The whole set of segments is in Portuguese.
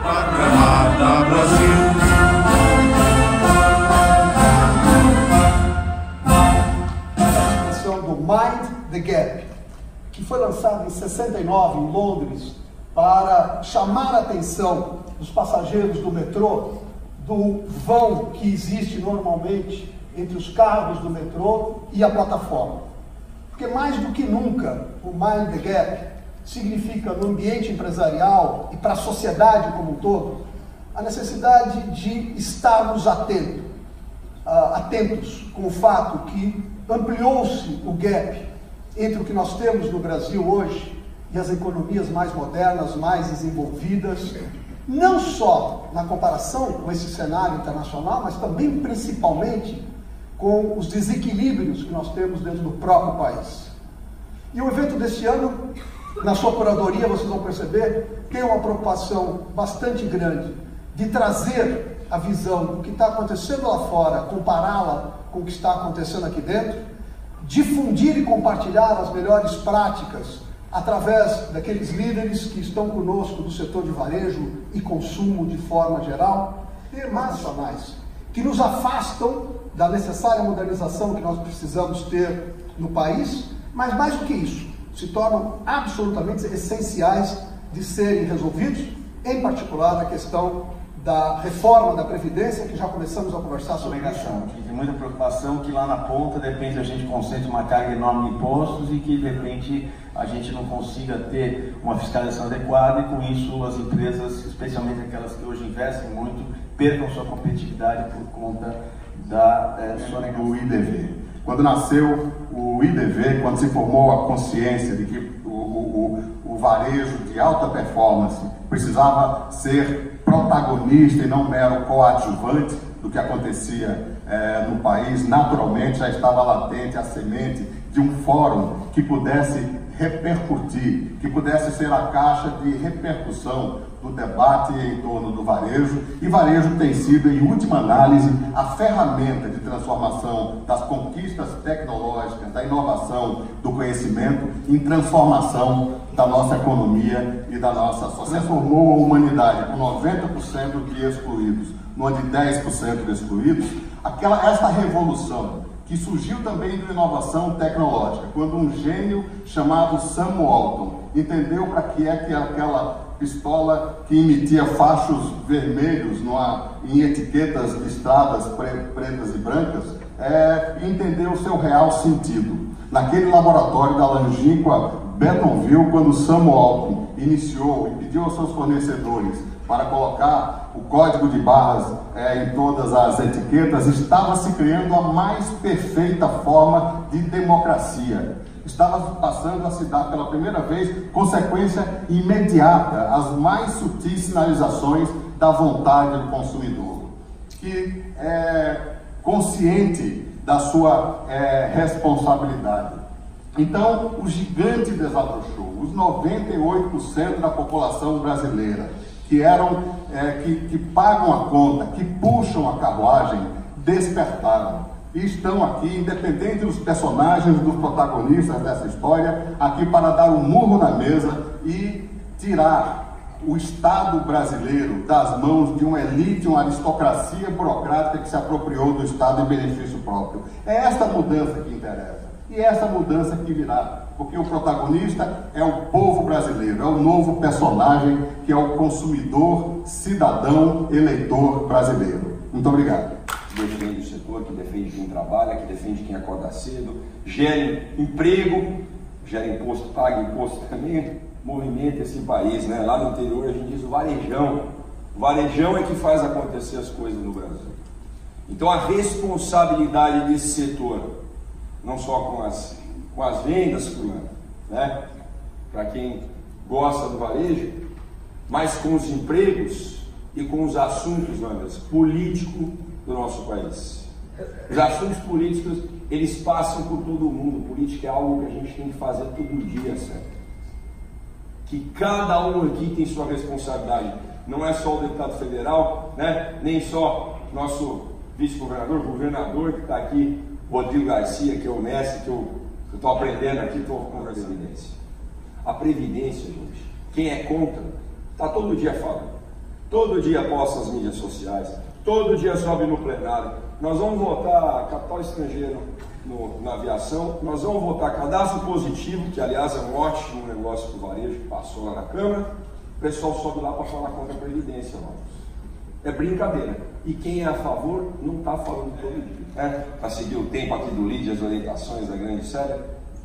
Aclamada Brasil. Do Mind the Gap, que foi lançado em 69 em Londres para chamar a atenção dos passageiros do metrô do vão que existe normalmente entre os carros do metrô e a plataforma. Porque mais do que nunca, o Mind the Gap significa no ambiente empresarial e para a sociedade como um todo, a necessidade de estarmos atentos com o fato que ampliou-se o gap entre o que nós temos no Brasil hoje e as economias mais modernas, mais desenvolvidas, não só na comparação com esse cenário internacional, mas também principalmente com os desequilíbrios que nós temos dentro do próprio país. E o evento deste ano, na sua curadoria, vocês vão perceber, tem uma preocupação bastante grande de trazer a visão do que está acontecendo lá fora, compará-la com o que está acontecendo aqui dentro, difundir e compartilhar as melhores práticas através daqueles líderes que estão conosco do setor de varejo e consumo de forma geral, temas nacionais que nos afastam da necessária modernização que nós precisamos ter no país, mas mais do que isso, se tornam absolutamente essenciais de serem resolvidos, em particular a questão da reforma da Previdência, que já começamos a conversar sobre isso. Tem muita preocupação que lá na ponta, de repente, a gente concentre uma carga enorme de impostos e que, de repente, a gente não consiga ter uma fiscalização adequada e, com isso, as empresas, especialmente aquelas que hoje investem muito, percam sua competitividade por conta do IDV. Quando nasceu o IDV, quando se formou a consciência de que o varejo de alta performance precisava ser protagonista e não mero coadjuvante do que acontecia no país, naturalmente já estava latente a semente de um fórum que pudesse repercutir, que pudesse ser a caixa de repercussão do debate em torno do varejo, e varejo tem sido, em última análise, a ferramenta de transformação das conquistas tecnológicas, da inovação, do conhecimento, em transformação da nossa economia e da nossa sociedade. Transformou a humanidade com 90% de excluídos, numa de 10% de excluídos, essa revolução que surgiu também de inovação tecnológica, quando um gênio chamado Sam Walton entendeu para que é que aquela pistola que emitia fachos vermelhos em etiquetas listradas pretas e brancas, entendeu o seu real sentido. Naquele laboratório da longínqua Bentonville, quando Sam Walton iniciou e pediu aos seus fornecedores para colocar o código de barras em todas as etiquetas, estava se criando a mais perfeita forma de democracia. Estava passando a se dar pela primeira vez consequência imediata às mais sutis sinalizações da vontade do consumidor, que é consciente da sua responsabilidade. Então, o gigante desabrochou. Os 98% da população brasileira que pagam a conta, que puxam a carruagem, despertaram. E estão aqui, independente dos personagens, dos protagonistas dessa história, aqui para dar um murro na mesa e tirar o Estado brasileiro das mãos de uma elite, uma aristocracia burocrática que se apropriou do Estado em benefício próprio. É esta mudança que interessa. E é essa mudança que virá, porque o protagonista é o povo brasileiro, é o novo personagem que é o consumidor, cidadão, eleitor brasileiro. Muito obrigado. Defende o setor, que defende quem trabalha, que defende quem acorda cedo, gere emprego, gera imposto, paga imposto também, movimenta esse país, né? Lá no interior a gente diz o varejão. O varejão é que faz acontecer as coisas no Brasil. Então a responsabilidade desse setor, não só com as vendas por ano, né? Para quem gosta do varejo, mas com os empregos e com os assuntos, políticos do nosso país. Os assuntos políticos, eles passam por todo mundo. Política é algo que a gente tem que fazer todo dia, certo? Que cada um aqui tem sua responsabilidade. Não é só o deputado federal, né? Nem só nosso vice-governador, governador que está aqui, Rodrigo Garcia, que é o mestre, que eu estou aprendendo aqui, estou com a Previdência. A Previdência, gente, quem é contra, está todo dia falando. todo dia posta nas mídias sociais, todo dia sobe no plenário. Nós vamos votar capital estrangeiro na aviação, nós vamos votar cadastro positivo, que aliás é um ótimo negócio para o varejo, que passou lá na Câmara. O pessoal sobe lá para falar contra a Previdência, mano. É brincadeira. E quem é a favor não está falando todo dia. Para seguir o tempo aqui do LIDE, as orientações da grande série.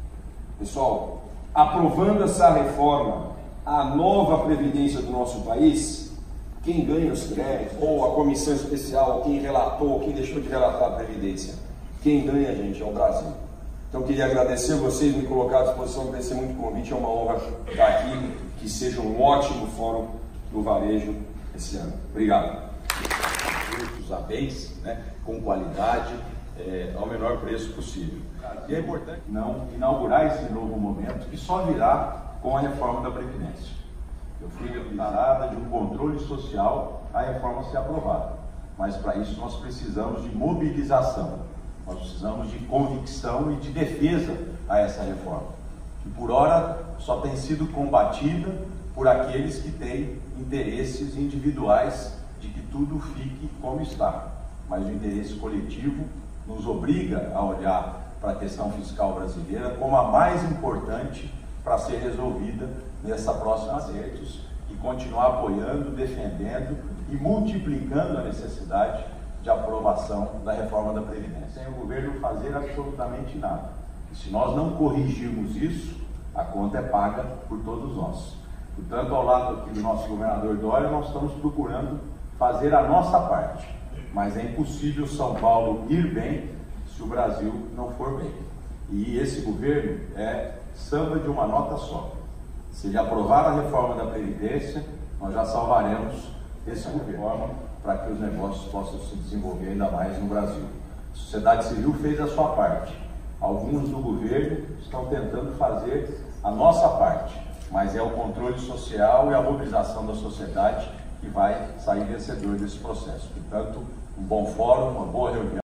Pessoal, aprovando essa reforma, a nova Previdência do nosso país, quem ganha os créditos, ou a comissão especial, quem relatou, quem deixou de relatar a Previdência, quem ganha, gente, é o Brasil. Então, queria agradecer a vocês, me colocar à disposição, agradecer muito o convite, é uma honra estar aqui, que seja um ótimo fórum do varejo esse ano. Obrigado. Produtos a bens, né, com qualidade, ao menor preço possível. E é importante não inaugurar esse novo momento que só virá com a reforma da Previdência. Eu fui declarada de um controle social a reforma ser aprovada, mas para isso nós precisamos de mobilização, nós precisamos de convicção e de defesa a essa reforma, que por ora só tem sido combatida por aqueles que têm interesses individuais de que tudo fique como está, mas o interesse coletivo nos obriga a olhar para a questão fiscal brasileira como a mais importante para ser resolvida nessa próxima década e continuar apoiando, defendendo e multiplicando a necessidade de aprovação da reforma da Previdência. Sem o governo fazer absolutamente nada. E se nós não corrigirmos isso, a conta é paga por todos nós. Portanto, ao lado aqui do nosso governador Dória, nós estamos procurando fazer a nossa parte. Mas é impossível São Paulo ir bem se o Brasil não for bem. E esse governo é samba de uma nota só. Se ele aprovar a reforma da Previdência, nós já salvaremos esse governo para que os negócios possam se desenvolver ainda mais no Brasil. A sociedade civil fez a sua parte. Alguns do governo estão tentando fazer a nossa parte, mas é o controle social e a mobilização da sociedade que vai sair vencedor desse processo. Portanto, um bom fórum, uma boa reunião.